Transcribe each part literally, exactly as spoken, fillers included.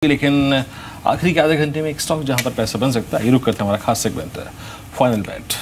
लेकिन आखिरी के आधे घंटे में एक स्टॉक जहां पर पैसा बन सकता है, ये रुक करता है हमारा खास सेगमेंट है फाइनल बेट।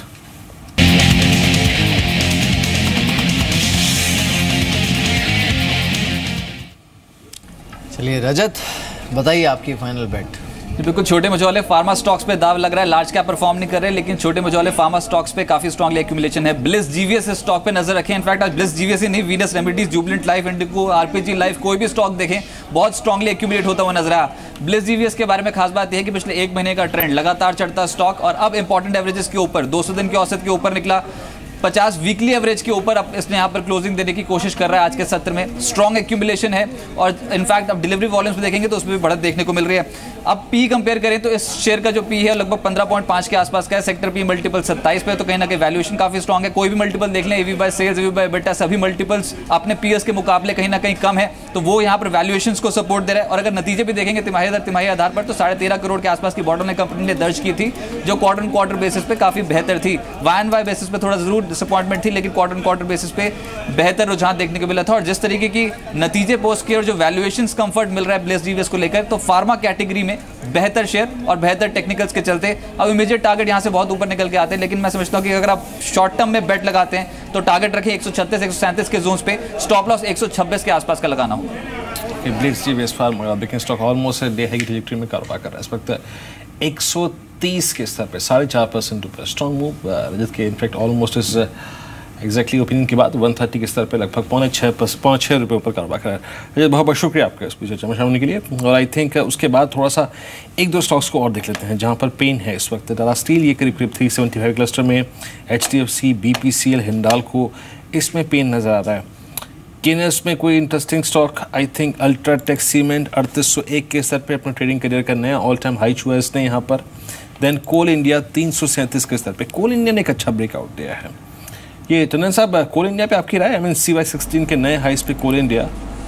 चलिए रजत, बताइए आपकी फाइनल बेट। बिल्कुल छोटे मझोले फार्मा स्टॉक्स पे दाव लग रहा है, लार्ज कैप परफॉर्म नहीं कर रहे, लेकिन छोटे मझोले फार्मा स्टॉक्स पे काफी स्ट्रांगली एक्यूमुलेशन है। ब्लिस जीवीएस स्टॉक पे नजर रखें। इनफैक्ट आज ब्लिस जीवीएस ही नहीं, Venus Remedies, Jubilant Life, Indoco, RPG Life, कोई भी स्टॉक देखें बहुत स्ट्रांगली एक्यूमुलेट होता हुआ नजर आया। ब्लिस जीवीएस के बारे में खास बात यह है कि पिछले एक महीने का ट्रेंड लगातार चढ़ता स्टॉक और अब इंपॉर्टेंट एवरेजेस के ऊपर दो सौ दिन के औसत के ऊपर निकला, पचास वीकली एवरेज के ऊपर अब इसने यहाँ पर क्लोजिंग देने की कोशिश कर रहा है। आज के सत्र में स्ट्रॉन्ग एक्यूमुलेशन है और इनफैक्ट अब डिलीवरी वॉल्यूम्स में देखेंगे तो उसमें भी बढ़त देखने को मिल रही है। अब पी कंपेयर करें तो इस शेयर का जो पी है लगभग पंद्रह पॉइंट पाँच के आसपास का है, सेक्टर पी मल्टीपल सत्ताईस पे, तो कहीं ना कहीं वैल्यूएशन काफी स्ट्रॉन्ग है। कोई भी मल्टीपल देख लें, EV by sales, EV by EBITDA, सभी मल्टीपल्स अपने पीएस के मुकाबले कहीं ना कहीं कम है, तो वो यहाँ पर वैल्यूएशन को सपोर्ट दे रहा है। और अगर नतीजे भी देखेंगे तिमाही दर तिमाही आधार पर तो साढ़े तेरह करोड़ के आसपास की बॉटम लाइन कंपनी ने दर्ज की थी, जो क्वार्टर एंड क्वार्टर बेसिस पे काफी बेहतर थी। वाई एंड वाई बेसिस पे थोड़ा जरूर डिसअपॉइंटमेंट थी, लेकिन क्वार्टर एंड क्वार्टर बेसिस पे बेहतर रुझान देखने को मिला था। और जिस तरीके की नतीजे पोस्ट किए और जो वैल्यूएशंस कंफर्ट मिल रहा है ब्लिस जीवीएस को लेकर, तो फार्मा कैटेगरी में बेहतर शेयर और बेहतर टेक्निकल्स के चलते अब इमीडिएट टारगेट यहां से बहुत ऊपर निकल के आते हैं। लेकिन मैं समझता हूं कि अगर आप शॉर्ट टर्म में बेट लगाते हैं तो टारगेट रखें एक सौ छत्तीस एक सौ सैंतीस के जोन्स पे, स्टॉप लॉस एक सौ छब्बीस के आसपास का लगाना हो। ब्लिस जीवीएस फार्मा देखें स्टॉक ऑलमोस्ट डे है की ट्रैजेक्टरी में कारोबार कर रहा है। इस वक्त एक सौ तीस के स्तर पे साढ़े चार परसेंट ऊपर स्ट्रॉन्ग मूव, रजत के इनफैक्ट ऑलमोस्ट इस एक्जैक्टली ओपिनियन के बाद एक सौ तीस के स्तर पे लगभग पौने छः पौने छः रुपये ऊपर कारोबार कर रहा है। बहुत बहुत शुक्रिया आपका इस चर्चा में शामिल होने के लिए। और आई थिंक उसके बाद थोड़ा सा एक दो स्टॉक्स को और देख लेते हैं जहाँ पर पेन है इस वक्त। टाटा स्टील ये करीब करीब थ्री सेवेंटी फाइव क्लस्टर में, H D F C, B P C L, Hindalco, इसमें पेन नज़र आ रहा है। केनर्स में कोई interesting stock, I think UltraTech cement अड़तीस सौ एक के स्तर पर अपना ट्रेडिंग करियर का नया ऑल टाइम हाई छुआ इसने यहाँ पर। देन कोल इंडिया तीन सौ सैंतीस के स्तर पर, कोल इंडिया ने एक अच्छा ब्रेकआउट दिया है। ये टंडन साहब, कोल इंडिया पे आपकी राय? आई मीन सी वाई सिक्सटीन के नए हाइस पे कोल इंडिया,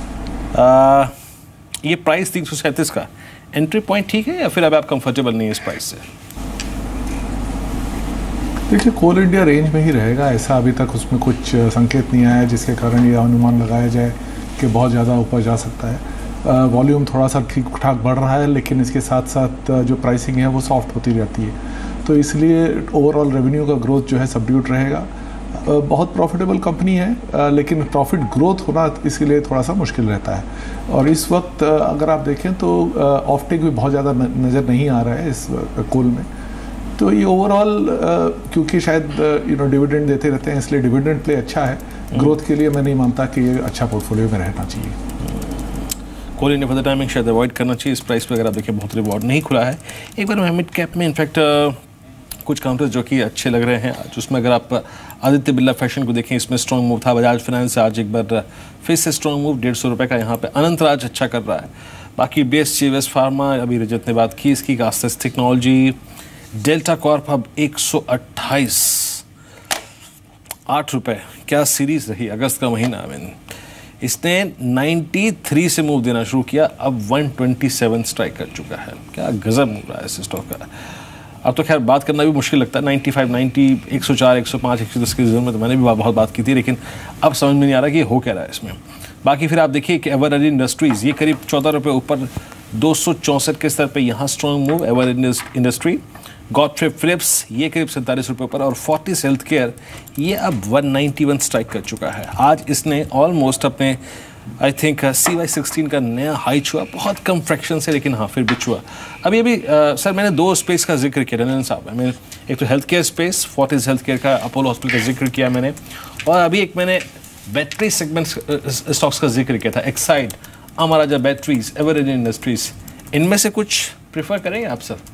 आ, ये प्राइस तीन सौ सैंतीस का एंट्री पॉइंट ठीक है या फिर अब आप कंफर्टेबल नहीं है इस प्राइस से? देखिए कोल इंडिया रेंज में ही रहेगा, ऐसा अभी तक उसमें कुछ संकेत नहीं आया जिसके कारण ये अनुमान लगाया जाए कि बहुत ज़्यादा ऊपर जा सकता है। वॉल्यूम थोड़ा सा ठीक ठाक बढ़ रहा है, लेकिन इसके साथ साथ जो प्राइसिंग है वो सॉफ्ट होती रहती है, तो इसलिए ओवरऑल रेवेन्यू का ग्रोथ जो है सबड्यूट रहेगा। बहुत प्रॉफिटेबल कंपनी है, लेकिन प्रॉफिट ग्रोथ होना इसके लिए थोड़ा सा मुश्किल रहता है। और इस वक्त अगर आप देखें तो ऑफटेक भी बहुत ज़्यादा नज़र नहीं आ रहा है इस कोल में, तो ये ओवरऑल क्योंकि शायद यू नो डिविडेंड देते रहते हैं इसलिए डिविडेंड प्ले अच्छा है। ग्रोथ के लिए मैं नहीं मानता कि ये अच्छा पोर्टफोलियो में रहना चाहिए। Coal India for the timing शायद अवॉइड करना चाहिए इस प्राइस पर। अगर आप देखिए बहुत रिवॉर्ड नहीं खुला है। एक बार मिड कैप में इनफैक्ट कुछ काउंटर्स जो कि अच्छे लग रहे हैं, जिसमें अगर आप आदित्य बिरला फैशन को देखें इसमें स्ट्रॉन्ग मूव था। बजाज फाइनेंस आज एक बार फिर से स्ट्रॉन्ग मूव, डेढ़ सौ रुपये का यहाँ पे। अनंतराज अच्छा कर रहा है। बाकी बेस जीवीएस फार्मा, अभी रजत ने बात की इसकी, कास्टस टेक्नोलॉजी, डेल्टा कॉर्प अब एक सौ अट्ठाईस, आठ रुपये। क्या सीरीज रही अगस्त का महीना। मीन इसने तिरानवे से मूव देना शुरू किया, अब एक सौ सत्ताईस स्ट्राइक कर चुका है। क्या गजब मूव रहा है इस स्टॉक का। अब तो खैर बात करना भी मुश्किल लगता है। पचानवे, नब्बे, एक सौ चार, एक सौ पाँच, एक सौ दस की जोन में तो मैंने भी बहुत बात की थी, लेकिन अब समझ में नहीं आ रहा कि ये हो क्या रहा है इसमें। बाकी फिर आप देखिए कि एवरेडी इंडस्ट्रीज़ ये करीब चौदह रुपये ऊपर, दो सौ चौंसठ के स्तर पे यहाँ strong move. Eveready industry, Godfrey Phillips ये करीब सैंतालीस रुपये पर, और फोर्टिस हेल्थ केयर ये अब एक सौ इक्यानवे स्ट्राइक कर चुका है। आज इसने ऑलमोस्ट अपने आई थिंक सी वाई सिक्सटीन का नया हाई छुआ, बहुत कम फ्रैक्शन से, लेकिन हाँ फिर भी छुआ। अभी अभी uh, सर मैंने दो स्पेस का जिक्र किया रंजन साहब। मैंने एक तो health care space, Fortis health care का, अपोलो हॉस्पिटल का जिक्र किया मैंने, और अभी एक मैंने बैटरी सेगमेंट स्टॉक्स का जिक्र किया था, Exide, Amara Raja batteries, Eveready industries. इनमें से कुछ प्रेफर करेंगे आप सर?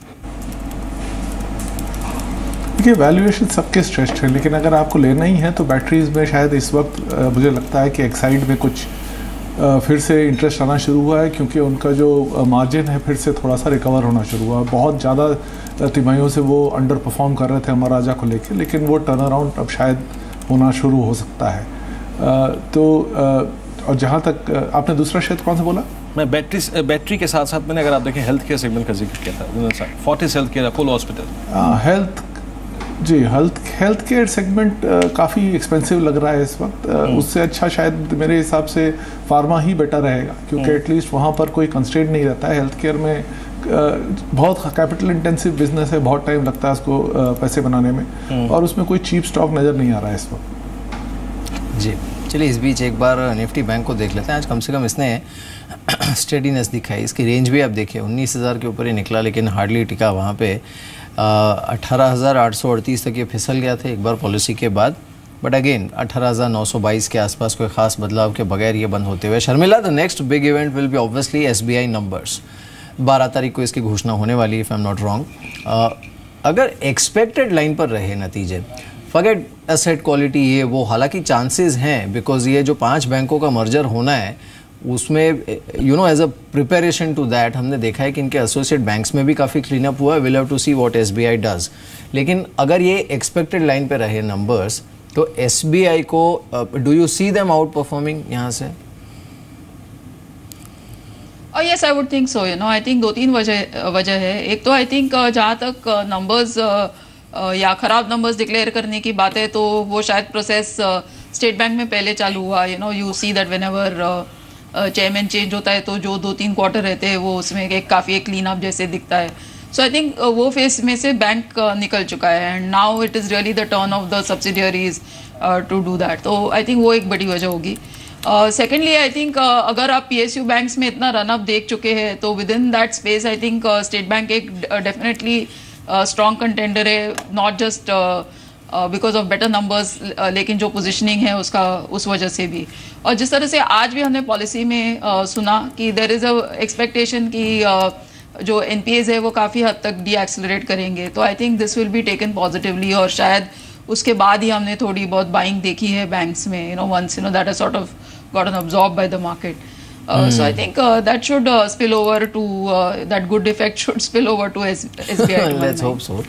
देखिए वैल्यूएशन सबके स्ट्रेस्ड है, लेकिन अगर आपको लेना ही है तो बैटरीज में शायद इस वक्त मुझे लगता है कि एक्साइड में कुछ फिर से इंटरेस्ट आना शुरू हुआ है, क्योंकि उनका जो मार्जिन है फिर से थोड़ा सा रिकवर होना शुरू हुआ। बहुत ज़्यादा तिमाहियों से वो अंडर परफॉर्म कर रहे थे अमराजा को लेकर, लेकिन वो टर्न अराउंड अब शायद होना शुरू हो सकता है। तो और जहाँ तक आपने दूसरा शेयर कौन सा बोला? मैं बैटरी बैटरी के साथ साथ मैंने अगर आप देखें हेल्थ केयर सेगमेंट का जिक्र किया था, Fortis health care, Apollo hospital. Health जी, हेल्थ हेल्थ केयर सेगमेंट काफ़ी एक्सपेंसिव लग रहा है इस वक्त। uh, उससे अच्छा शायद मेरे हिसाब से फार्मा ही बेटर रहेगा, क्योंकि एटलीस्ट वहाँ पर कोई कंस्ट्रेंट नहीं रहता है। हेल्थ केयर में uh, बहुत कैपिटल इंटेंसिव बिजनेस है, बहुत टाइम लगता है उसको uh, पैसे बनाने में, और उसमें कोई चीप स्टॉक नज़र नहीं आ रहा है इस वक्त। जी चलिए, इस बीच एक बार निफ्टी बैंक को देख लेते हैं। आज कम से कम इसने स्टेडीनेस दिखाई। इसकी रेंज भी आप देखिए उन्नीस हज़ार के ऊपर ही निकला, लेकिन हार्डली टिका वहाँ पे। अठारह हज़ार आठ सौ अड़तीस तक ये फिसल गया था एक बार पॉलिसी के बाद, बट अगेन अठारह हज़ार नौ सौ बाईस के आसपास कोई खास बदलाव के बगैर ये बंद होते हुए। Sharmila, the next big event will be obviously SBI numbers. बारह तारीख को इसकी घोषणा होने वाली है, if I am not wrong. अगर एक्सपेक्टेड लाइन पर रहे नतीजे, फॉरगेट एसेट क्वालिटी ये वो, हालांकि चांसेस हैं, बिकॉज ये जो पांच बैंकों का मर्जर होना है उसमें you know as a preparation to that हमने देखा है कि इनके एसोसिएट बैंक्स में भी काफ़ी क्लीन अप हुआ है। Will have to see what SBI does. लेकिन अगर ये एक्सपेक्टेड लाइन पे रहे नंबर्स, तो एसबीआई को do you see them outperforming यहाँ से? Yes, I would think so. You know, I think दो तीन वजह वजह है। एक तो आई थिंक जहाँ तक नंबर्स Uh, या ख़राब नंबर्स डिक्लेयर करने की बात है, तो वो शायद प्रोसेस स्टेट बैंक में पहले चालू हुआ। You know, you see that whenever chairman change होता है तो जो दो तीन क्वार्टर रहते हैं वो उसमें एक काफ़ी एक क्लीन अप जैसे दिखता है। सो आई थिंक वो फेस में से बैंक uh, निकल चुका है, and now it is really the turn of the subsidiaries to do that. तो आई थिंक वो एक बड़ी वजह होगी। सेकेंडली आई थिंक अगर आप पीएसयू बैंक्स में इतना रन अप देख चुके हैं, तो within that space I think State Bank एक डेफिनेटली स्ट्रॉन्ग कंटेंडर है, not just because of better numbers, लेकिन जो पोजिशनिंग है उसका उस वजह से भी। और जिस तरह से आज भी हमने पॉलिसी में uh, सुना कि देर इज़ अ एक्सपेक्टेशन कि uh, जो एनपीएज है वो काफ़ी हद तक डी एक्सेलरेट करेंगे, तो I think this will be taken positively, और शायद उसके बाद ही हमने थोड़ी बहुत बाइंग देखी है बैंक्स में, you know, once you know that has sort of gotten absorb by the market. Uh, mm. So I think uh, that should uh, spill over to uh, that good effect should spill over to S B I. Let's hope so.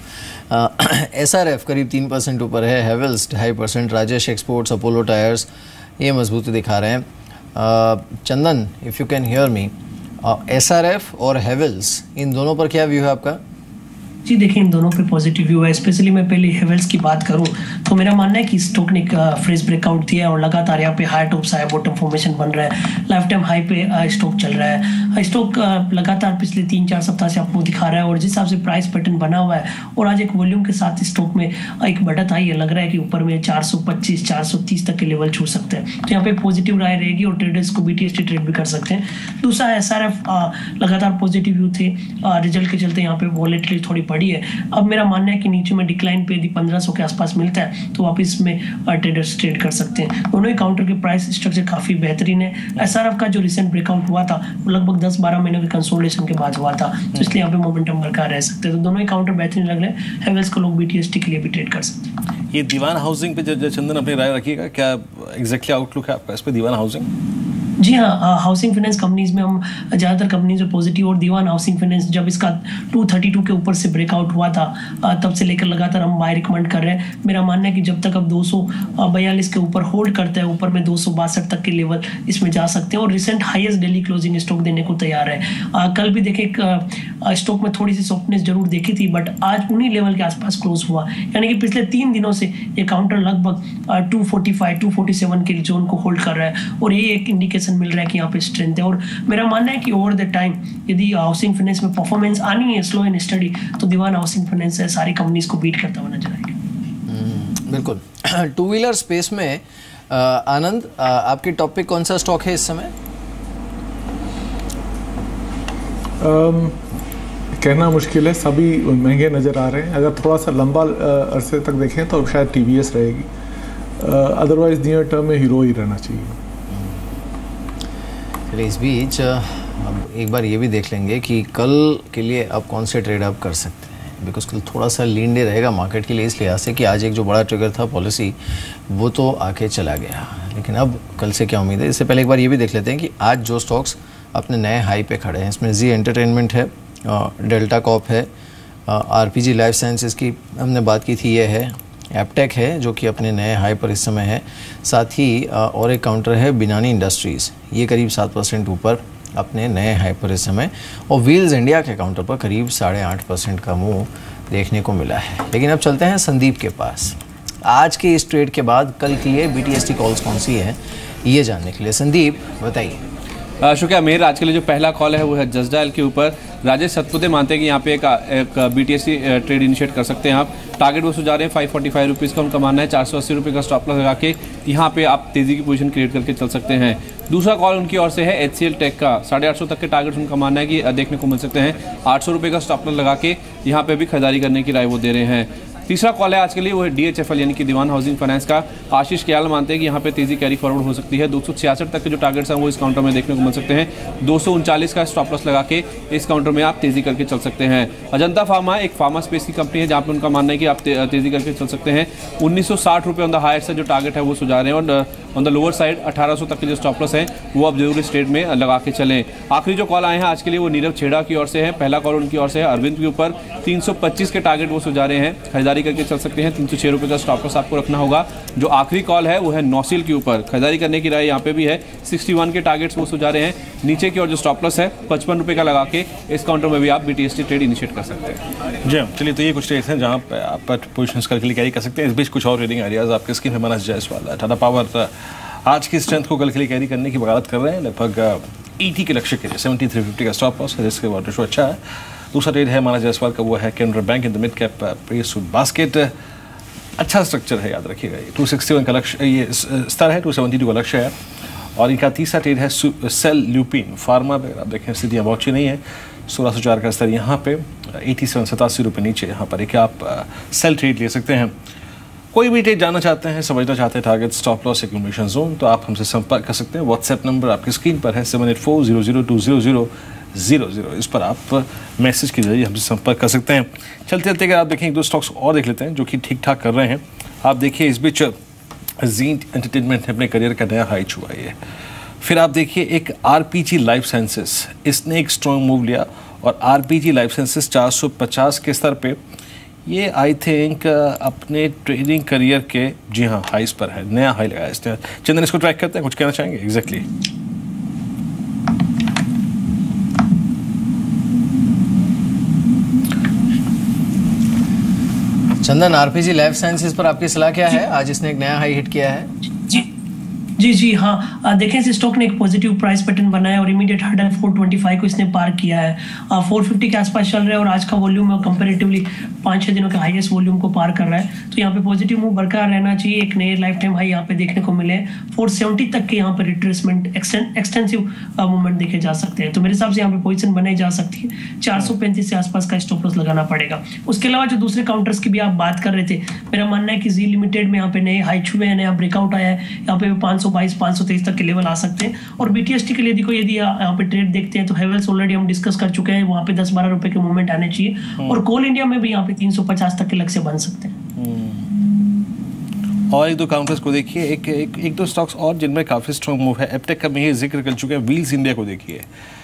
S R F करीब तीन percent ऊपर है, हेवल्स ढाई percent, Rajesh exports, Apollo tyres ये मजबूती दिखा रहे हैं। uh, Chandan, if you can hear me, S R F और हेवल्स इन दोनों पर क्या व्यू है आपका? जी देखिए, इन दोनों पे पॉजिटिव व्यू है। स्पेशली मैं पहले हेवल्स की बात करूं तो मेरा मानना है कि स्टॉक ने फ्रेश ब्रेकआउट दिया है और लगातार यहाँ पे high tops high bottom formation बन रहा है। लाइफ टाइम हाई पे स्टॉक चल रहा है। स्टॉक लगातार पिछले तीन चार सप्ताह से आपको दिखा रहा है, और जिस हिसाब से प्राइस पैटर्न बना हुआ है और आज एक वॉल्यूम के साथ स्टॉक में एक बढ़त आई है, लग रहा है कि ऊपर में चार सौ पच्चीस चार सौ तीस तक के लेवल छू सकते हैं। तो यहाँ पे पॉजिटिव राय रहेगी और ट्रेडर्स को बीटीएसटी ट्रेड भी कर सकते हैं। दूसरा, एस आर एफ लगातार पॉजिटिव व्यू थे, रिजल्ट के चलते यहाँ पे वॉलेटिलिटी थोड़ी बढ़ी है। अब मेरा मानना है कि नीचे में डिक्लाइन पे यदि पंद्रह सौ के आसपास मिलता है तो वापस में ट्रेडर्स ट्रेड कर सकते हैं। दोनों ही काउंटर के प्राइस स्ट्रक्चर काफी बेहतरीन है। एसआरएफ का जो रिसेंट ब्रेकआउट हुआ था वो लगभग दस बारह महीनों के कंसोलिडेशन के बाद हुआ था, तो इसलिए यहाँ पे मोमेंटम बरकरार रह सकते हैं। तो दोनों ही काउंटर बेहतरीन लग रहे हैं। हेवल्स को लोग बीटीएसटी के लिए भी ट्रेड कर सकते हैं। ये दीवान हाउसिंग पे जो चंदन अपनी राय रखिएगा, क्या एग्जैक्टली आउटलुक है आपका इस पे दीवान हाउसिंग? जी हाँ, हाउसिंग फाइनेंस कंपनीज में हम ज़्यादातर कंपनीज में पॉजिटिव, और दीवान हाउसिंग फाइनेंस जब इसका दो सौ बत्तीस के ऊपर से ब्रेकआउट हुआ था तब से लेकर लगातार हम बाय रिकमेंड कर रहे हैं। मेरा मानना है कि जब तक अब दो सौ बयालीस के ऊपर होल्ड करते हैं, ऊपर में दो सौ बासठ तक के लेवल इसमें जा सकते हैं, और recent highest daily closing stock देने को तैयार है। आ, कल भी देखे स्टॉक में थोड़ी सी सॉफ्टनेस जरूर देखी थी, बट आज उन्हीं लेवल के आसपास क्लोज हुआ, यानी कि पिछले तीन दिनों से ये काउंटर लगभग two forty five two forty seven के जोन को होल्ड कर रहा है, और ये एक इंडिकेशन मिल रहा है कि यहाँ पे स्ट्रेंथ है। और मेरा मानना है कि ओवर द टाइम यदि हाउसिंग फाइनेंस में परफॉर्मेंस आनी है स्लो एंड स्टडी, तो दीवान हाउसिंग फाइनेंस सारी कंपनीज को बीट करता हुआ नजर आएगा। बिल्कुल। टू व्हीलर स्पेस में आ, आनंद, आ, आपकी टॉपिक कौन सा स्टॉक है इस समय? um, कहना मुश्किल है, सभी महंगे नज़र आ रहे हैं। अगर थोड़ा सा लंबा अरसे तक देखें तो शायद टीवीएस रहेगी, अदरवाइज नियर टर्म में हीरो ही रहना चाहिए। चलिए, इस बीच अब एक बार ये भी देख लेंगे कि कल के लिए आप कौन से ट्रेड आप कर सकते हैं, बिकॉज कल थोड़ा सा लीन डे रहेगा मार्केट के लिए, इस लिहाज से कि आज एक जो बड़ा ट्रिगर था पॉलिसी वो तो आके चला गया, लेकिन अब कल से क्या उम्मीद है। इससे पहले एक बार ये भी देख लेते हैं कि आज जो स्टॉक्स अपने नए हाई पे खड़े हैं, इसमें जी एंटरटेनमेंट है, डेल्टा कॉप है, आरपीजी लाइफ साइंसेज की हमने बात की थी, ये है, एपटेक है जो कि अपने नए हाई पर इस समय है, साथ ही और एक काउंटर है बिनानी इंडस्ट्रीज़, ये करीब सात परसेंट ऊपर अपने नए हाई पर इस समय, और व्हील्स इंडिया के काउंटर पर करीब साढ़े आठ परसेंट का मूव देखने को मिला है। लेकिन अब चलते हैं संदीप के पास। आज के इस ट्रेड के बाद कल के लिए बीटीएसटी कॉल्स कौन सी है ये जानने के लिए। संदीप बताइए। शुक्रिया मेहर। आज के लिए जो पहला कॉल है वो है जसडायल के ऊपर। राजेश सतपुते मानते हैं कि यहाँ पे एक, एक बीटीएसटी ट्रेड इनिशिएट कर सकते हैं आप। टारगेट वो सुझा रहे हैं फाइव फोर्टी फाइव रुपीज़ का उनका मानना है। चार सौ अस्सी रुपये का स्टॉप लॉस लगा के यहाँ पे आप तेज़ी की पोजीशन क्रिएट करके चल सकते हैं। दूसरा कॉल उनकी ओर से है एचसीएल टेक का। साढ़े आठ सौ तक के टारगेट उनका मानना है कि देखने को मिल सकते हैं। आठ सौ रुपये का स्टॉप लॉस लगा के यहाँ पे भी खरीदारी करने की राय वो दे रहे हैं। तीसरा कॉल है आज के लिए वो है डीएचएफएल यानी कि दीवान हाउसिंग फाइनेंस का। आशीष क्याल मानते हैं कि यहाँ पे तेजी कैरी फॉरवर्ड हो सकती है। दो सौ छियासठ तक के जो टारगेट्स हैं वो इस काउंटर में देखने को मिल सकते हैं। दो सौ उनचालीस का स्टॉप लॉस लगा के इस काउंटर में आप तेजी करके चल सकते हैं। अजंता फार्मा एक फार्मा स्पेस की कंपनी है जहाँ पे उनका मानना है कि आप ते, तेजी करके चल सकते हैं। उन्नीस सौ साठ रुपये ऑन द हायर से जो टारगेट है वो सुझा रहे हैं और ऑन द लोअर साइड अठारह सौ तक के जो स्टॉप लॉस है वो अब जरूर इस ट्रेड में लगा के चलें। आखिरी जो कॉल आए हैं आज के लिए वो नीरव छेड़ा की ओर से है। पहला कॉल उनकी ओर से है अरविंद के ऊपर। तीन सौ पच्चीस के टारगेट वो सुझा रहे हैं, खरीदारी करके चल सकते हैं। तीन सौ छः रुपये का स्टॉप लॉस आपको रखना होगा। जो आखिरी कॉल है वो है नौसिल के ऊपर, खरीदारी करने की राय यहाँ पे भी है। इकसठ के टारगेट्स वो सुझा रहे हैं। नीचे की ओर जो स्टॉप लॉस है पचपन रुपये का लगा के इस काउंटर में भी आप बीटीएसटी ट्रेड इनिशिएट कर सकते हैं। जी चलिए, तो ये कुछ ट्रेड्स हैं जहाँ पे आप पोजिशन करके कैरी कर सकते हैं। इस बीच कुछ और ट्रेडिंग आइडियाज़ आपके स्क्रीन पे मनस जायसवाल टाटा पावर आज की स्ट्रेंथ को कल के लिए कैरी करने की वकालत कर रहे हैं। लगभग अस्सी के लक्ष्य के लिए सेवेंटी थ्री फिफ्टी का स्टॉप लॉस है, जिसके बाद रेशो अच्छा है। दूसरा ट्रेड है मनस जायसवाल का, वो है Canara bank in the mid cap press basket. अच्छा स्ट्रक्चर है, याद रखिएगा। ये टू सिक्सटी वन का लक्ष्य, ये स्तर है, टू सेवेंटी टू का लक्ष्य है। और इनका तीसरा ट्रेड है सेल ल्यूपिन फार्मा पे। आप देखें स्थितियाँ बहुत अच्छी नहीं है। सोलह सौ चार का स्तर यहाँ पे, एटी सेवन सतासी रुपये नीचे यहाँ पर एक आप सेल ट्रेड ले सकते हैं। कोई भी ट्रेड जानना चाहते हैं, समझना चाहते हैं target, stop loss, accumulation zone, तो आप हमसे संपर्क कर सकते हैं। व्हाट्सएप नंबर आपकी स्क्रीन पर है seven eight four zero zero two zero zero zero zero. इस पर आप मैसेज के जरिए हमसे संपर्क कर सकते हैं। चलते चलते अगर आप देखें एक दो स्टॉक्स और देख लेते हैं जो कि ठीक ठाक कर रहे हैं। आप देखिए इस बीच जीन एंटरटेनमेंट ने अपने करियर का नया हाई छुआ है। फिर आप देखिए एक आरपीजी लाइफ साइंसेस, इसने एक स्ट्रॉन्ग मूव लिया और आरपीजी लाइफ साइंसेस चार सौ पचास के स्तर पे ये आई थिंक अपने ट्रेडिंग करियर के जी हाँ हाइस पर है, नया हाई लगाया इसने। चंदन इसको ट्रैक करते हैं, कुछ कहना चाहेंगे? Exactly Chandan, RPG life sciences पर आपकी सलाह क्या है? आज इसने एक नया हाई हिट किया है। जी जी जी हाँ, देखें इस स्टॉक ने एक पॉजिटिव प्राइस पैटर्न बनाया और इमीडिएट हार्ड है फोर ट्वेंटी फाइव को इसने पार किया है। फोर फिफ्टी के आसपास चल रहा है और आज का वॉल्यूम कंपैरेटिवली पाँच छः दिनों के हाईएस्ट वॉल्यूम को पार कर रहा है। तो यहाँ पे पॉजिटिव मूव बरकरार रहना चाहिए। एक नए लाइफ टाइम हाई यहाँ पे देखने को मिले। फोर सेवेंटी तक के यहाँ पे रिट्रेसमेंट एक्सटेंसिव मूवमेंट देखे जा सकते हैं। तो मेरे हिसाब से यहाँ पे पोजीशन बनाई जा सकती है। चार सौ पैंतीस से आसपास का स्टॉप लॉस लगाना पड़ेगा। उसके अलावा जो दूसरे काउंटर्स की भी आप बात कर रहे थे, मेरा मानना है कि जी लिमिटेड में यहाँ पे नए हाई छुए हैं, नया ब्रेकआउट आया है। यहाँ पे पाँच सौ बाईस पाँच सौ तेईस तक के लेवल आ सकते हैं। और बीटीएसटी के लिए देखो, यदि यहाँ पे ट्रेड देखते हैं तो हेवेल्स ऑलरेडी हम डिस्कस कर चुके हैं, वहाँ पे दस बारह रुपए के मूवमेंट आने चाहिए। और कोल इंडिया में भी यहाँ पे तीन सौ पचास तक के लक्ष्य बन सकते हैं। और एक दो काउंटर्स को देखिए, एक एक एक दो स्टॉक्स और जिनमें काफ़ी स्ट्रॉन्ग मूव है। एपटेक का मैं ये जिक्र कर चुके हैं। व्हील्स इंडिया को देखिए,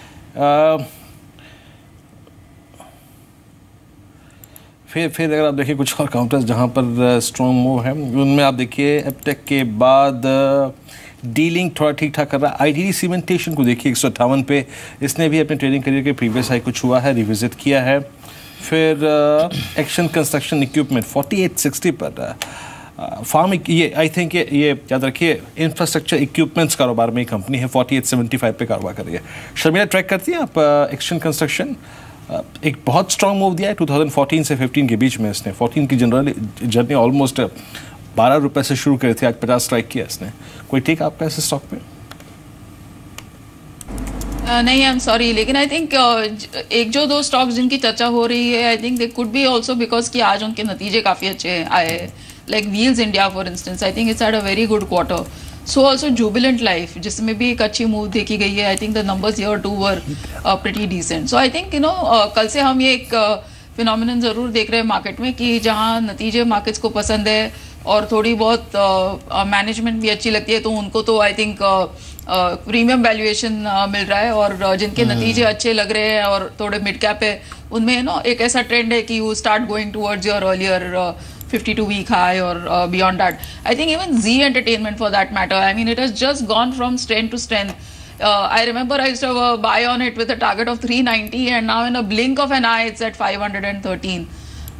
फिर फिर अगर आप देखिए कुछ और काउंटर्स जहाँ पर स्ट्रॉन्ग मूव है, उनमें आप देखिए एपटेक के बाद डीलिंग थोड़ा ठीक ठाक कर रहा है। आईटीडी सीमेंटेशन को देखिए एक सौ अट्ठावन पे, इसने भी अपने ट्रेडिंग करियर के प्रीवियस हाई को छुआ है, रिविजिट किया है। फिर action construction equipment forty eight sixty पर फार्म uh, ये आई थिंक ये ये याद रखिए इंफ्रास्ट्रक्चर इक्विपमेंट्स कारोबार में कंपनी है, फोर्टी एट सेवेंटी फाइव पे कारोबार कर रही है। शर्मिला ट्रैक करती हैं आप एक्शन कंस्ट्रक्शन? uh, एक बहुत स्ट्रॉन्ग मूव दिया है टू थाउजेंड फोर्टीन से फिफ्टीन के बीच में। इसने फोर्टीन की जनरल जर्नी ऑलमोस्ट बारह रुपये से शुरू करी थी, आज पचास स्ट्राइक किया इसने। कोई ठीक आपका ऐसे स्टॉक पे? Uh, नहीं, आई एम सॉरी, लेकिन आई थिंक uh, एक जो दो स्टॉक्स जिनकी चर्चा हो रही है, I think they could be also because कि आज उनके नतीजे काफ़ी अच्छे आए हैं। Like wheels India for instance, I think it's had a very good quarter. So also jubilant life, जिसमें भी एक अच्छी मूव देखी गई है। I think the numbers here too were pretty decent. So I think you know कल से हम ये एक फिनोमिनन uh, ज़रूर देख रहे हैं मार्केट में कि जहाँ नतीजे मार्केट्स को पसंद है और थोड़ी बहुत मैनेजमेंट uh, uh, भी अच्छी लगती है, तो उनको तो आई थिंक प्रीमियम वैल्यूएशन मिल रहा है। और uh, जिनके नतीजे अच्छे लग रहे हैं और थोड़े मिड कैप है, उनमें नो एक ऐसा ट्रेंड है कि you start going towards your earlier fifty-two week high or uh, beyond that. I think even Z Entertainment for that matter, I mean it has just gone from strength to strength. Uh, I remember I used to have a buy on it with a target of three ninety and now in a blink of an eye it's at five hundred thirteen.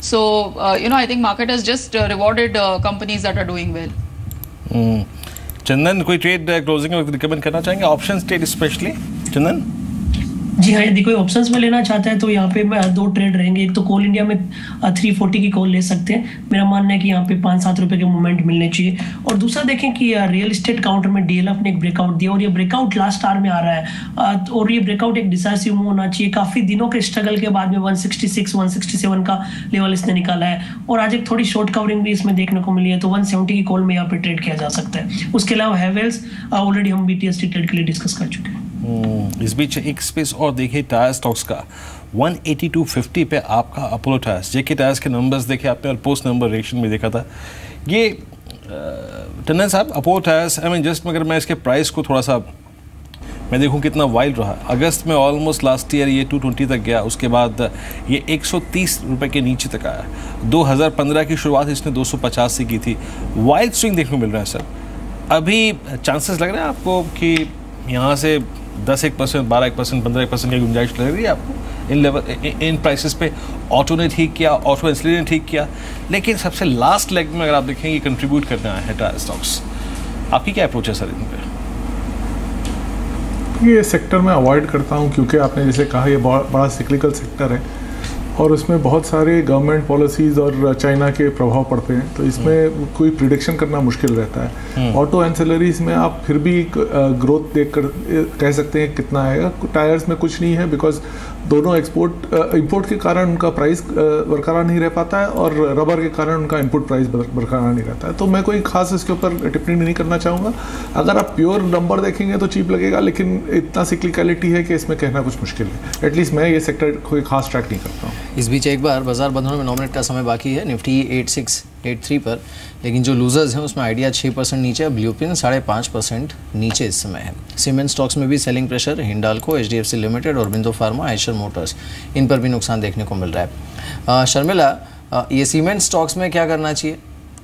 So uh, you know, I think market has just uh, rewarded uh, companies that are doing well. Hmm. Chandan, कोई trade closing में recommend करना चाहेंगे, options trade specially? Chandan ji हाँ, यदि कोई options में लेना चाहता है तो यहाँ पे दो ट्रेड रहेंगे। एक तो कोल इंडिया में थ्री फोर्टी की कॉल ले सकते हैं, मेरा मानना है कि यहाँ पे पाँच सात रुपए के मूवमेंट मिलने चाहिए। और दूसरा देखें कि रियल एस्टेट काउंटर में डीएलएफ ने एक ब्रेकआउट दिया और ये ब्रेकआउट लास्ट आवर में आ रहा है और ये ब्रेकआउट एक डिसाइसिव मूव होना चाहिए। काफी दिनों के स्ट्रगल के बाद में one sixty six one sixty seven का लेवल इसने निकाला है और आज एक थोड़ी शॉर्ट कवरिंग भी इसमें देखने को मिली है, तो वन सेवेंटी की कॉल में यहाँ पे ट्रेड किया जा सकता है। उसके अलावा हैवेल्स ऑलरेडी हम बीटीएसटी ट्रेड के लिए डिस्कस कर चुके हैं। इस बीच एक स्पेस और देखिए टायर स्टॉक्स का वन एटी टू फिफ्टी पे आपका अपोलो टायर्स, जेके टायर्स के नंबर्स देखे आपने और पोस्ट नंबर रिएक्शन में देखा था। ये टंडन साहब, Apollo tyres, I mean just मगर मैं इसके प्राइस को थोड़ा सा मैं देखूं कितना वाइल्ड रहा। अगस्त में ऑलमोस्ट लास्ट ईयर ये टू ट्वेंटी तक गया, उसके बाद ये एक सौ तीस रुपए के नीचे तक आया। दो हज़ार पंद्रह की शुरुआत इसने दो सौ पचास से की थी। वाइल्ड स्विंग देखने को मिल रहा है सर। अभी चांसेस लग रहे हैं आपको कि यहाँ से दस एक परसेंट, बारह एक परसेंट, पंद्रह एक परसेंट की गुंजाइश लग रही है आपको इन लेवल इन प्राइसेस पे? ऑटो ने ठीक किया, ऑटो एंसिलरी ने ठीक किया, लेकिन सबसे लास्ट लेग में अगर आप देखेंगे कंट्रीब्यूट करने आए हैं टायर स्टॉक्स, आपकी क्या अप्रोच है सर इन पे? ये सेक्टर मैं अवॉइड करता हूँ क्योंकि आपने जैसे कहा ये बहुत बड़ा सिक्लिकल सेक्टर है और उसमें बहुत सारे गवर्नमेंट पॉलिसीज़ और चाइना के प्रभाव पड़ते हैं, तो इसमें कोई प्रिडिक्शन करना मुश्किल रहता है। ऑटो एंसिलरीज में आप फिर भी ग्रोथ देख कर कह सकते हैं कितना आएगा। टायर्स में कुछ नहीं है बिकॉज दोनों एक्सपोर्ट इंपोर्ट के कारण उनका प्राइस बरकरार नहीं रह पाता है और रबर के कारण उनका इनपुट प्राइस बरकरार नहीं रहता है, तो मैं कोई खास इसके ऊपर टिप्पणी नहीं करना चाहूँगा। अगर आप प्योर नंबर देखेंगे तो चीप लगेगा, लेकिन इतना सिक्लिकलिटी है कि इसमें कहना कुछ मुश्किल है। एटलीस्ट मैं ये सेक्टर कोई खास ट्रैक नहीं करता हूँ। इस बीच एक बार बाजार बंद होने में नौ मिनट का समय बाकी है, Nifty eight six eight three पर, लेकिन जो लूजर्स हैं उसमें आइडिया छः परसेंट नीचे, ब्लूप्रिंट साढ़े पाँच परसेंट नीचे इस समय है। सीमेंट स्टॉक्स में भी selling pressure, Hindalco, HDFC limited, Aurobindo pharma, Eicher motors, इन पर भी नुकसान देखने को मिल रहा है। आ, शर्मिला, आ, ये सीमेंट स्टॉक्स में क्या करना चाहिए?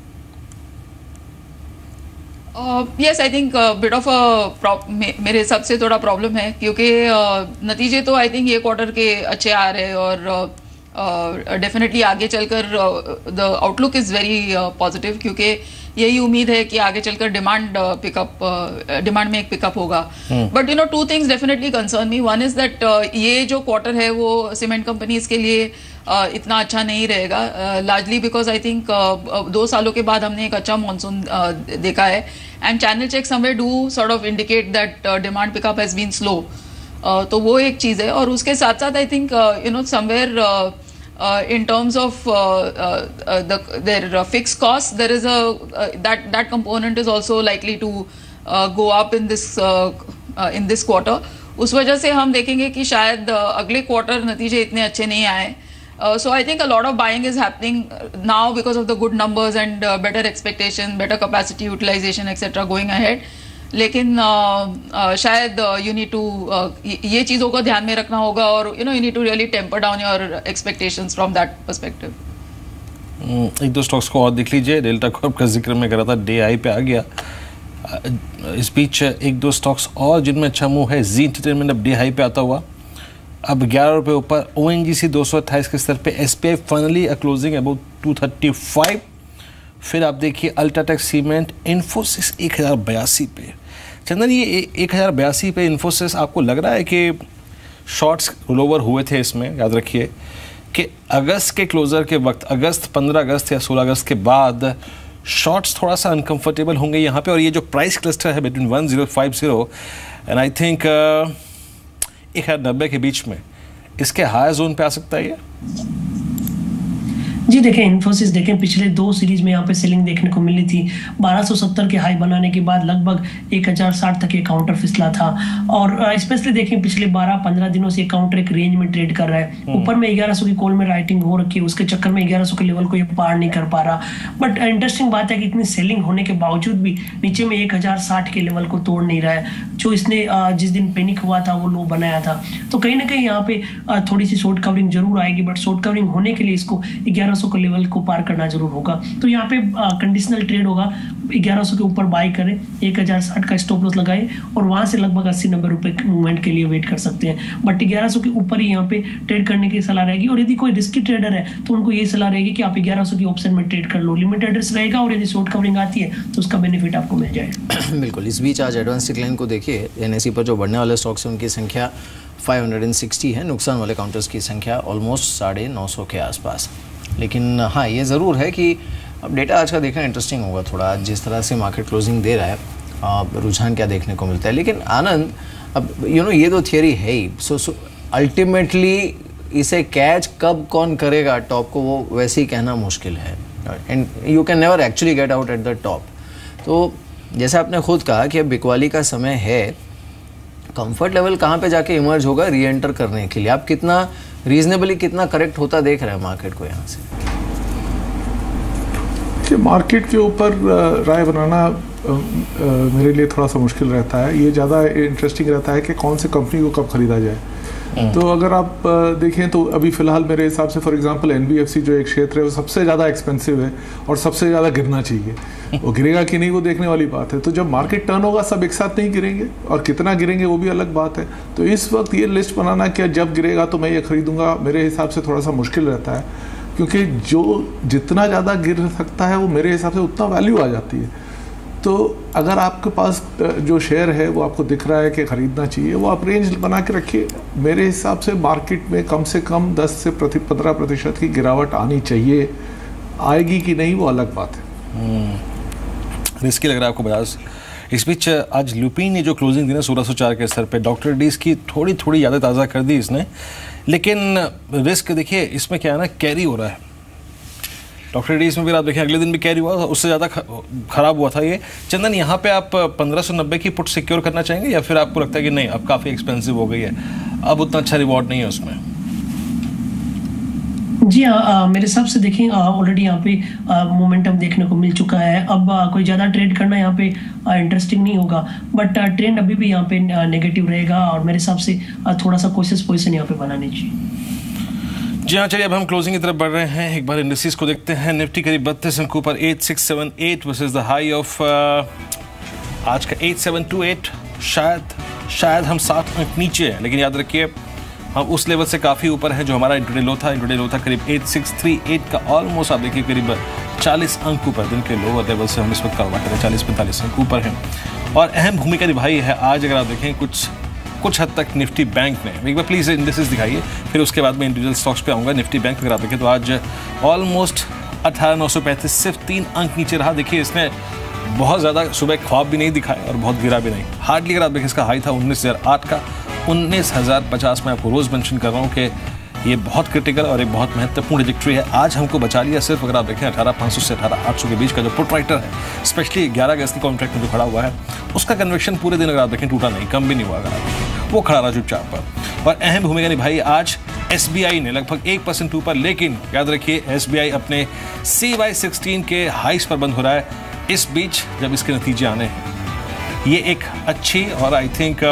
Yes, I think bit of a मेरे हिसाब से थोड़ा प्रॉब्लम है क्योंकि uh, नतीजे तो आई थिंक ये क्वार्टर के अच्छे आ रहे हैं और डेफिनेटली uh, uh, आगे चलकर the outlook is very positive क्योंकि यही उम्मीद है कि आगे चलकर डिमांड पिकअप डिमांड में एक पिकअप होगा। But you know two things definitely concern me. One is that ये जो क्वार्टर है वो सीमेंट कंपनीज के लिए uh, इतना अच्छा नहीं रहेगा, लार्जली बिकॉज आई थिंक दो सालों के बाद हमने एक अच्छा मानसून uh, देखा है and channel check somewhere do sort of indicate that demand pickup has been slow. Uh, तो वो एक चीज़ है और उसके साथ साथ I think you know somewhere in terms of there fix cost there is a that that component is also likely to go up in this in this quarter. उस वजह से हम देखेंगे कि शायद uh, अगले क्वार्टर नतीजे इतने अच्छे नहीं आए। So I think a lot of buying is happening now because of the good numbers and better expectation, better capacity utilisation etcetera going ahead. लेकिन uh, uh, शायद यू नीड टू ये चीज़ों को ध्यान में रखना होगा और you know you need to really temper down your expectations from that perspective. एक दो स्टॉक्स को और देख लीजिए। डेल्टा कॉर्प का जिक्र मैं कर रहा था, डे आई पे आ गया। इस बीच एक दो स्टॉक्स और जिनमें अच्छा मूव है, जी एंटरटेनमेंट अब डे हाई पे आता हुआ, अब ग्यारह रुपये ऊपर। ओ एन जी सी दो सौ अट्ठाईस के स्तर पे, S P I finally a closing about two thirty five. फिर आप देखिए अल्ट्राटेक सीमेंट, इन्फोसिस एक हज़ार बयासी पे। चंदन, ये एक हज़ार बयासी पे इन्फोसिस आपको लग रहा है कि शॉर्ट्स रोल ओवर हुए थे इसमें? याद रखिए कि अगस्त के क्लोज़र के वक्त, अगस्त पंद्रह अगस्त या सोलह अगस्त के बाद शॉर्ट्स थोड़ा सा अनकंफर्टेबल होंगे यहाँ पे। और ये जो प्राइस क्लस्टर है between one zero five zero and I think एक हज़ार नब्बे के बीच में, इसके हाई जोन पे आ सकता है ये। जी देखें, इन्फोसिस देखें, पिछले दो सीरीज में यहाँ पे सेलिंग देखने को मिली थी। बारह सौ सत्तर के हाई बनाने के बाद लगभग एक हज़ार साठ तक ये काउंटर फिसला था और स्पेशली देखें पिछले बारह पंद्रह दिनों से काउंटर एक रेंज में ट्रेड कर रहा है। ऊपर में ग्यारह सौ की कॉल में राइटिंग हो रखी है, उसके चक्कर में ग्यारह सौ के लेवल को ये पार नहीं कर पा रहा। बट इंटरेस्टिंग बात है कि इतनी सेलिंग होने के बावजूद भी नीचे में एक हज़ार साठ के लेवल को तोड़ नहीं रहा है, जो इसने जिस दिन पैनिक हुआ था वो लो बनाया था। तो कहीं ना कहीं यहाँ पे थोड़ी सी शॉर्ट कवरिंग जरूर आएगी, बट शॉर्ट कवरिंग होने के लिए इसको ग्यारह ग्यारह सौ के लेवल को पार करना जरूर होगा। तो यहाँ पे कंडीशनल ट्रेड होगा, ग्यारह सौ के ऊपर बाय करें, एक हज़ार साठ का स्टॉप लॉस लगाए और वहां से लगभग अस्सी नब्बे रुपए मूवमेंट के लिए वेट कर सकते हैं। बट ग्यारह सौ के ऊपर ही यहाँ पे ट्रेड करने की सलाह रहेगी। और यदि कोई रिस्की ट्रेडर है तो उनको यही सलाह रहेगी कि आप ग्यारह सौ की ऑप्शन में ट्रेड कर लो, लिमिट एड्रेस रहेगा और यदि शॉर्ट कवरिंग आती है तो उसका बेनिफिट आपको मिल जाए। बिल्कुल। इस बीच आज एडवांस डिक्लाइन को देखिए, एनएसई पर जो बढ़ने वाले स्टॉक्स हैं उनकी संख्या पाँच सौ साठ है, नुकसान वाले काउंटर्स की संख्या ऑलमोस्ट साढ़े नौ सौ के आसपास। लेकिन हाँ, ये ज़रूर है कि अब डेटा आज का देखना इंटरेस्टिंग होगा थोड़ा, जिस तरह से मार्केट क्लोजिंग दे रहा है, रुझान क्या देखने को मिलता है। लेकिन आनंद, अब यू नो ये तो थियरी है ही, सो सो अल्टीमेटली इसे कैच कब कौन करेगा टॉप को, वो वैसे ही कहना मुश्किल है। And you can never actually get out at the top. तो जैसे आपने खुद कहा कि अब बिकवाली का समय है, कंफर्ट लेवल कहाँ पे जाके इमर्ज होगा री एंटर करने के लिए? आप कितना रीजनेबली, कितना करेक्ट होता देख रहे हैं मार्केट को यहाँ से? कि मार्केट के ऊपर राय बनाना आ, आ, मेरे लिए थोड़ा सा मुश्किल रहता है। ये ज़्यादा इंटरेस्टिंग रहता है कि कौन सी कंपनी को कब खरीदा जाए। तो अगर आप देखें तो अभी फ़िलहाल मेरे हिसाब से फॉर एग्जांपल एनबीएफसी जो एक क्षेत्र है वो सबसे ज़्यादा एक्सपेंसिव है और सबसे ज़्यादा गिरना चाहिए। वो गिरेगा कि नहीं वो देखने वाली बात है। तो जब मार्केट टर्न होगा सब एक साथ नहीं गिरेंगे, और कितना गिरेंगे वो भी अलग बात है। तो इस वक्त ये लिस्ट बनाना कि जब गिरेगा तो मैं ये खरीदूंगा, मेरे हिसाब से थोड़ा सा मुश्किल रहता है, क्योंकि जो जितना ज़्यादा गिर सकता है वो मेरे हिसाब से उतना वैल्यू आ जाती है। तो अगर आपके पास जो शेयर है वो आपको दिख रहा है कि ख़रीदना चाहिए, वो आप रेंज बना के रखिए। मेरे हिसाब से मार्केट में कम से कम दस से प्रति पंद्रह प्रतिशत की गिरावट आनी चाहिए। आएगी कि नहीं वो अलग बात है। रिस्की लग रहा है आपको बजाज? इस बीच आज लुपिन ने जो क्लोजिंग दी ना सोलह सौ चार के स्तर पे, डॉक्टर डीज की थोड़ी थोड़ी यादें ताज़ा कर दी इसने। लेकिन रिस्क देखिए इसमें क्या है ना, कैरी हो रहा है। डॉक्टर डीज में भी आप देखिए अगले दिन भी कैरी हुआ, उससे ज़्यादा ख़राब हुआ था ये। चंदन, यहाँ पे आप पंद्रह सौ नब्बे की पुट सिक्योर करना चाहेंगे, या फिर आपको लगता है कि नहीं अब काफ़ी एक्सपेंसिव हो गई है, अब उतना अच्छा रिवॉर्ड नहीं है उसमें? जी हाँ, मेरे हिसाब से देखिए ऑलरेडी यहाँ पे मोमेंटम देखने को मिल चुका है। अब आ, कोई ज़्यादा ट्रेड करना यहाँ पे इंटरेस्टिंग नहीं होगा, बट ट्रेंड अभी भी यहाँ पे नेगेटिव रहेगा और मेरे हिसाब से आ, थोड़ा सा कोशिश पोजिशन यहाँ पे बनानी चाहिए। जी हाँ, चलिए अब हम क्लोजिंग की तरफ बढ़ रहे हैं। एक बार इंडिसेस को देखते हैं। निफ्टी करीब बत्तीस अंकों पर eight six seven eight versus the high of आज का एट सेवन टू एट। शायद शायद हम सात अंक नीचे हैं, लेकिन याद रखिए हम उस लेवल से काफ़ी ऊपर है जो हमारा इंट्राडे लो था। इंट्राडे लो था करीब एट सिक्स थ्री एट का, ऑलमोस्ट आप देखिए करीब चालीस अंक ऊपर। दिन के लोअर लेवल से हम इस वक्त कारोबार करें चालीस पैंतालीस अंक ऊपर हैं, और अहम भूमिका निभाई है आज। अगर आप देखें कुछ कुछ हद तक निफ्टी बैंक ने, एक बार प्लीज़ इंडिसेस दिखाइए, फिर उसके बाद मैं इंडिविजुअल स्टॉक्स पे आऊँगा। निफ्टी बैंक अगर आप देखें तो आज ऑलमोस्ट अठारह नौ सौ पैंतीस, सिर्फ तीन अंक नीचे रहा। देखिए इसने बहुत ज़्यादा सुबह ख्वाब भी नहीं दिखाए और बहुत गिरा भी नहीं, हार्डली। अगर आप देखें इसका हाई था उन्नीस हज़ार आठ का, उन्नीस हज़ार पचास में आपको रोज़ मेंशन कर रहा हूँ कि ये बहुत क्रिटिकल और एक बहुत महत्वपूर्ण ट्रैजेक्टरी है। आज हमको बचा लिया सिर्फ अगर आप देखें अठारह पाँच सौ से अठारह आठ सौ के बीच का जो पुट राइटर है, स्पेशली ग्यारह अगस्त की कॉन्ट्रैक्ट में जो खड़ा हुआ है, उसका कन्वेक्शन पूरे दिन अगर आप देखें टूटा नहीं, कम भी नहीं हुआ। अगर आप देखें वो खड़ा रहा चुपचाप पर। और अहम भूमिका निभाई आज एस बी आई ने, लगभग एक परसेंट ऊपर। लेकिन याद रखिए एस बी आई अपने सी वाई सिक्सटीन के हाइस पर बंद हो रहा है। इस बीच जब इसके नतीजे आने हैं, ये एक अच्छी और आई थिंक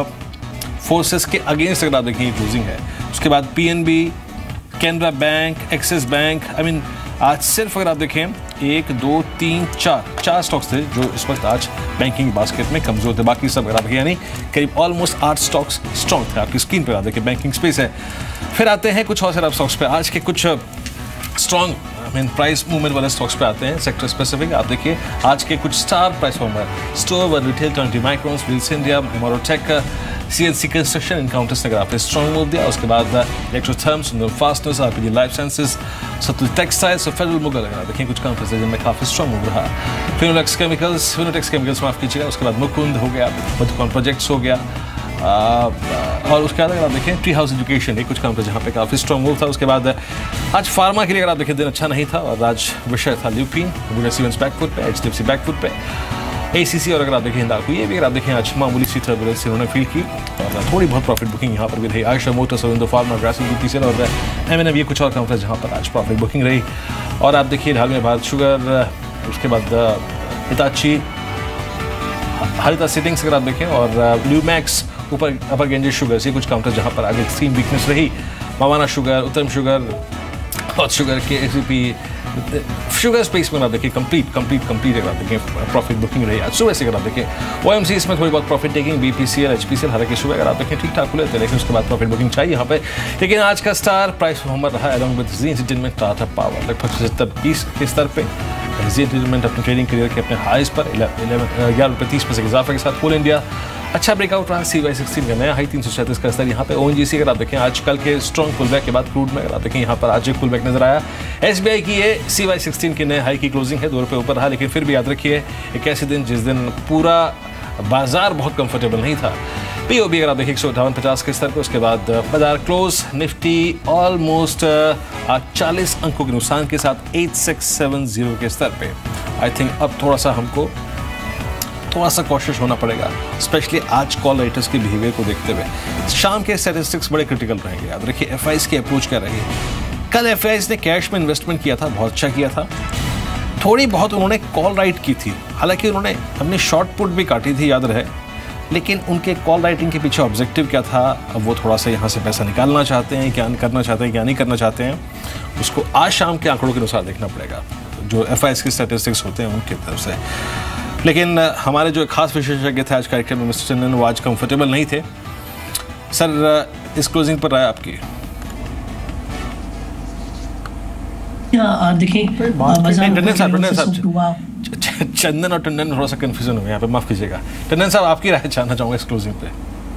फोर्सेस के अगेंस्ट अगर आप देखें ये क्लोजिंग है। उसके बाद P N B, Canara bank, Axis bank, I mean आज सिर्फ अगर आप देखें एक दो तीन चार चार स्टॉक्स थे जो इस वक्त आज बैंकिंग बास्केट में कमजोर थे। बाकी सब अगर आप देखें यानी करीब ऑलमोस्ट आठ स्टॉक्स स्ट्रॉन्ग थे। आपकी स्क्रीन पर आप देखें बैंकिंग स्पेस है। फिर आते हैं कुछ और सारे स्टॉक्स पे, आज के कुछ strong I mean price movement वाले स्टॉक्स पे आते हैं सेक्टर स्पेसिफिक। आप देखिए आज के कुछ star price former, store one retail, twenty microns, wheels India, मोरोटेक, सी एन सी कंस्ट्रक्शन, इनकाउंटर्स ने अगर आपने स्ट्रॉन्ग मूव दिया। उसके बाद electrotherms, fasteners, RPG life sciences, सतुल टेक्सटाइल्स और फेडरल मुगल अगर आप देखें कुछ काउंटर्स है जिनमें काफ़ी स्ट्रॉन्ग मूव रहा। फिनोलेक्स केमिकल्स, फिनोटेक्स केमिकल्स माफ कीजिएगा। उसके बाद मुकुंद हो गया, मधुकॉन प्रोजेक्ट्स हो गया, आ, और उसके बाद अगर आप देखें ट्री हाउस एजुकेशन, एक कुछ काउंटर जहाँ पे काफ़ी स्ट्रॉन्ग मूव था। उसके बाद आज फार्मा के लिए अगर आप देखें दिन अच्छा नहीं था, और आज विषय था ल्यूपिन, सीमेंस बैकफुट पे, H D F C backfoot पे, ए सी सी, और अगर आप देखें हिंदाल्को, ये भी अगर आप देखें आज मामूली सी टर्बुलेंस इन्होंने फील की, और थोड़ी बहुत प्रॉफिट बुकिंग यहाँ पर भी रही। Eicher motors, Aurobindo pharma, Grasim UPCL और एम एन एम, ये कुछ और काउंटर जहाँ पर आज प्रॉफिट बुकिंग रही। और आप देखिए ढाल में भारत शुगर, उसके बाद हिताची, हरिता सीटिंग्स अगर आप देखें, और ल्यूमैक्स, ऊपर अपर गेंजेस शुगर, ये कुछ काउंटर जहाँ पर आगे एक्सट्रीम वीकनेस रही। मवाना शुगर, उत्तम शुगर, और शुगर के A C P sugar space में आप देखिए कंप्लीट कंप्लीट कंप्लीट अगर आप देखें प्रॉफिट बुकिंग रही आज सुबह से अगर आप देखें ओ एम सी इसमें थोड़ी बहुत profit taking B P C L H P C L हालांकि सुबह अगर आप देखें ठीक ठाक खुले थे लेकिन उसके बाद प्रॉफिट बुकिंग चाहिए यहाँ पे। लेकिन आज का स्टार प्राइस परफॉर्मर रहा along with Zee entertainment Tata power लगभग पचहत्तर बीस के स्तर पे। जी एंटरटेनमेंट अपने ट्रेडिंग करियर के अपने हाईस पर ग्यारह रुपये तीस पैसे के इजाफे के साथ कोल इंडिया अच्छा ब्रेकआउट रहा। सी वाई सिक्सटीन का नया हाई तीन सौ सैंतीस का स्तर यहाँ पे। ओ एन जी सी अगर आप देखें आज कल के स्ट्रॉन्ग पुलबैक के बाद क्रूड में अगर आप देखें यहाँ पर आज एक पुलबैक नजर आया। एस बी आई की ये सी वाई सिक्सटीन के नए हाई की क्लोजिंग है दो रुपये ऊपर रहा लेकिन फिर भी याद रखिए एक ऐसे दिन जिस दिन पूरा बाजार बहुत कंफर्टेबल नहीं था। पी ओ बी अगर आप देखें एक सौ अठावन पचास के स्तर पर उसके बाद बाजार क्लोज निफ्टी ऑलमोस्ट आज चालीस अंकों के नुकसान के साथ एट सिक्स सेवन जीरो के स्तर पे। आई थिंक अब थोड़ा सा हमको थोड़ा सा कोशिश होना पड़ेगा स्पेशली आज कॉल राइटर्स के बिहेवियर को देखते हुए। शाम के स्टैटिस्टिक्स बड़े क्रिटिकल रहेंगे। याद रखिए एफ आईज की अप्रोच क्या रहेगी। कल एफ आईज ने कैश में इन्वेस्टमेंट किया था बहुत अच्छा किया था। थोड़ी बहुत उन्होंने कॉल राइट की थी हालांकि उन्होंने अपनी शॉर्ट पुट भी काटी थी याद रहे लेकिन उनके कॉल राइटिंग के पीछे ऑब्जेक्टिव क्या था। अब वो थोड़ा सा यहाँ से पैसा निकालना चाहते हैं क्या करना चाहते हैं क्या नहीं करना चाहते हैं उसको आज शाम के आंकड़ों के अनुसार देखना पड़ेगा जो एफ आईज के स्टैटिस्टिक्स होते हैं उनकी तरफ से। लेकिन हमारे जो खास विशेषज्ञ थे आज कार्यक्रम में मिस्टर चंदन वो आज कंफर्टेबल नहीं थे। सर इस क्लोजिंग पर राय आपकी? चंदन और टंडन थोड़ा सा कंफ्यूजन हो यहाँ पे माफ कीजिएगा। टंडन साहब आपकी राय जानना चाहूँगा इस क्लोजिंग पे।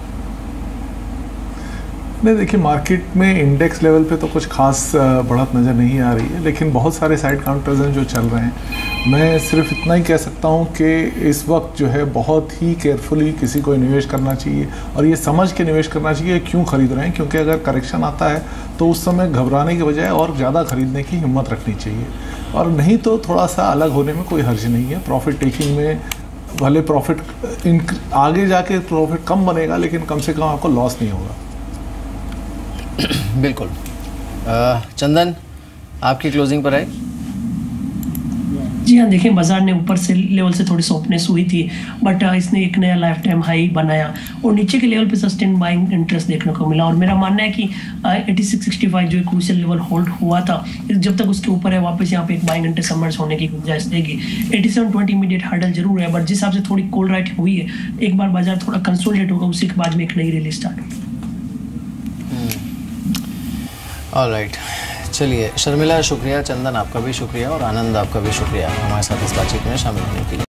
नहीं देखिए मार्केट में इंडेक्स लेवल पे तो कुछ खास बढ़त नज़र नहीं आ रही है लेकिन बहुत सारे साइड काउंटर्स हैं जो चल रहे हैं। मैं सिर्फ इतना ही कह सकता हूँ कि इस वक्त जो है बहुत ही केयरफुली किसी को निवेश करना चाहिए और ये समझ के निवेश करना चाहिए क्यों खरीद रहे हैं क्योंकि अगर करेक्शन आता है तो उस समय घबराने के बजाय और ज़्यादा खरीदने की हिम्मत रखनी चाहिए और नहीं तो थोड़ा सा अलग होने में कोई हर्ज नहीं है। प्रॉफिट टेकिंग में भले प्रॉफिट इन आगे जाके प्रॉफिट कम बनेगा लेकिन कम से कम आपको लॉस नहीं होगा। बिल्कुल। चंदन आपकी क्लोजिंग पर है? जी हाँ देखिए बाजार ने ऊपर से लेवल से थोड़ी सॉफ्टनेस हुई थी बट इसने एक नया लाइफ टाइम हाई बनाया और नीचे के लेवल पे सस्टेन बाइंग इंटरेस्ट देखने को मिला और मेरा मानना है कि एटी सिक्स सिक्सटी फाइव जो एक क्रूशियल लेवल होल्ड हुआ था जब तक उसके ऊपर है वापस यहाँ पे एक बाइंग इंटरेस्ट समर्ज होने की गुंजाइश देगी। Eighty seven twenty immediate hurdle जरूर है बट जिस हिसाब से थोड़ी कोल्ड राइट हुई है एक बार बाजार थोड़ा कंसोलिडेट होगा उसी के बाद में एक नई रैली स्टार्ट होगी। ऑलराइट चलिए शर्मिला शुक्रिया, चंदन आपका भी शुक्रिया और आनंद आपका भी शुक्रिया हमारे साथ इस बातचीत में शामिल होने के लिए।